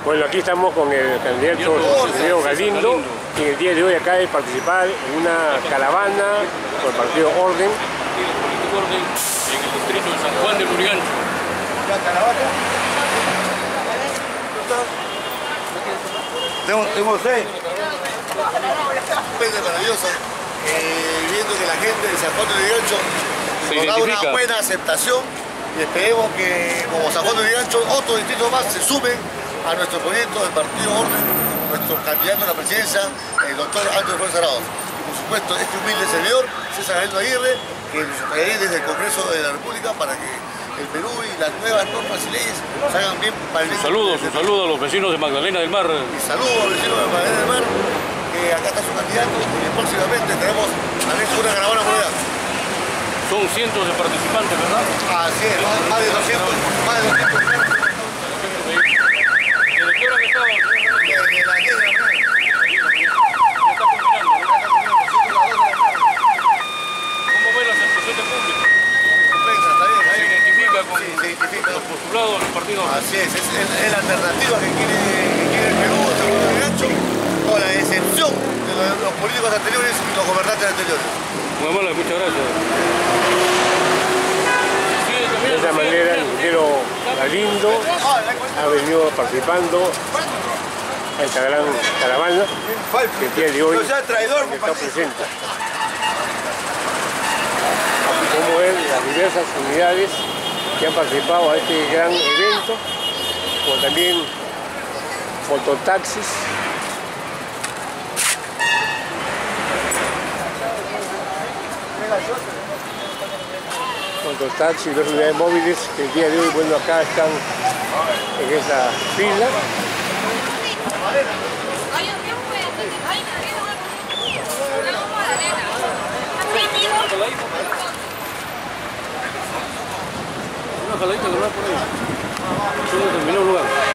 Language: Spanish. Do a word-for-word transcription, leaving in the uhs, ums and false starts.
Bueno, aquí estamos con el candidato Diego Galindo, que el día de hoy acaba de participar en una caravana por el partido Orden. Orden en el distrito de San Juan de Lurigancho. Tengo, tengo seis. Es maravilloso, eh, viendo que la gente de San Juan de Lurigancho nos da una buena aceptación y esperemos que, como San Juan de Lurigancho, otros distritos más se sumen a nuestro proyecto del Partido Orden, nuestro candidato a la presidencia, el doctor Antonio Fuentes Arauz. Y por supuesto, este humilde servidor, César Galindo Aguirre, que nos acompañaré desde el Congreso de la República para que el Perú y las nuevas normas y leyes salgan bien para el... Saludos, un saludo a los vecinos de Magdalena del Mar. Y saludos a los vecinos de Magdalena del Mar, que acá está su candidato y próximamente tenemos también una caravana por allá. Son cientos de participantes, ¿verdad? Así es, más de doscientos. Más de doscientos. ¿Desde qué hora que estaban? Desde las diez de la mañana. ¿Cómo ven las expresiones públicas? Estupenda, está bien, está ¿Se bien. identifica con Sí, se identifica. los postulados de los partidos? Así es, es, es, es la alternativa que quiere, que quiere el Perú, el San Juan de Lurigancho, con la excepción de los, los políticos anteriores y los gobernantes anteriores. Muy amable, muchas gracias. De esta manera, el ingeniero Galindo ha venido participando en esta gran caravana que el día de hoy está presente. Así como ver las diversas unidades que han participado a este gran evento, como también fototaxis. Fototaxis y dos unidades móviles que el día de hoy, bueno, acá están en esa fila. Una jaladita que va por ahí. Solo terminó el lugar.